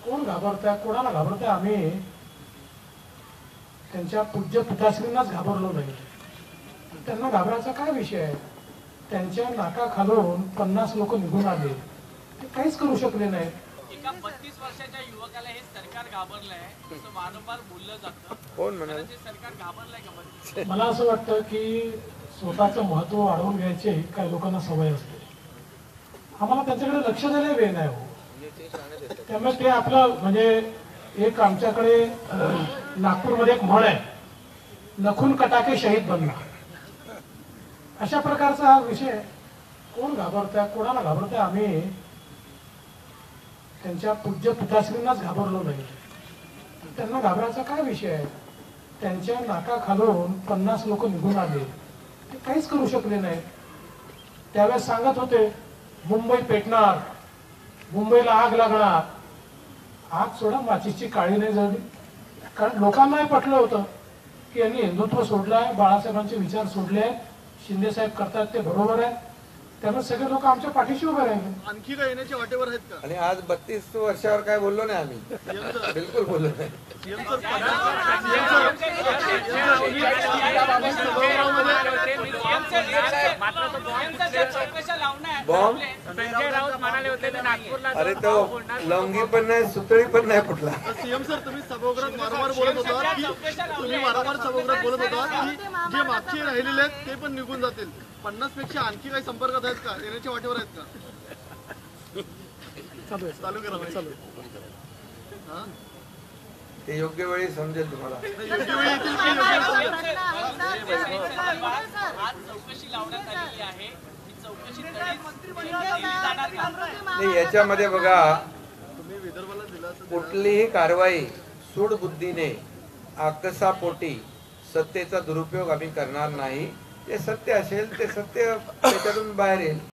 कोण घाबरताय, कोणाला घाबरताय? आम्ही त्यांच्या पूज्य पिताश्रींनाच घाबरलो नाही. त्यांना घाबरायचा काय विषय आहे? त्यांच्या नाकाखालून 50 लोक निघून आले, ते काहीच करू शकले नाही. एका 32 वर्षाच्या युवकाला हे सरकार घाबरलंय असं वारंवार बोललं जातं. कोण म्हणाल? ते सरकार घाबरलंय का? मला असं वाटतं की स्वतःचं महत्व वाढवून घ्यायची काही लोकांना सवय असते. आम्हाला त्यांच्याकडे लक्ष द्यायला वेळ नाही हो. त्यामुळे ते आपलं म्हणजे एक आमच्याकडे नागपूरमध्ये एक म्हण आहे, नखून कटाके शहीद बनला. अशा प्रकारचा हा विषय. कोण घाबरताय, कोणाला घाबरताय? आम्ही त्यांच्या पूज्य पिताश्रींनाच घाबरलो नाही. त्यांना घाबरायचा काय विषय आहे? त्यांच्या नाकाखालून 50 लोक निघून आले, ते काहीच करू शकले नाही. त्यावेळेस सांगत होते मुंबई पेटणार, मुंबईला आग लागणार. आग सोडा, माचीची काळी नाही जळली. कारण लोकांनाही पटलं होतं की यांनी हिंदुत्व सोडलंय, बाळासाहेबांचे विचार सोडले, शिंदे साहेब करतात ते बरोबर आहे. त्यामुळे सगळे लोक आमच्या पाठीशी उभे राहिले. आणखी काय येण्याच्या वाटेवर आहेत का? आणि आज 32 वर्षावर काय बोललो नाही आम्ही, बिलकुल बोललो नाही. बॉम्ब अरे तो लवंगी पण नाही, सुतळी पण नाही फुटला. सीएम सर, तुम्ही सभागृहात वारंवार बोलत होता की जे मागचे राहिलेले आहेत ते पण निघून जातील. 50 पेक्षा आणखी काही संपर्कात आहेत का? येण्याच्या वाटेवर आहेत का? चालू करा चालू. ते योग्य वेळी समजेल तुम्हाला. योग्य वेळी येतील की आज चौकशी लावण्यात आलेली आहे. ही चौकशी नाही, याच्यामध्ये बघा, तुम्ही विदर्भाला दिला कुठलीही कारवाई सूडबुद्धीने आकसापोटी सत्तेचा दुरुपयोग आम्ही करणार नाही. जे सत्य असेल ते सत्य त्याच्यातून बाहेर येईल.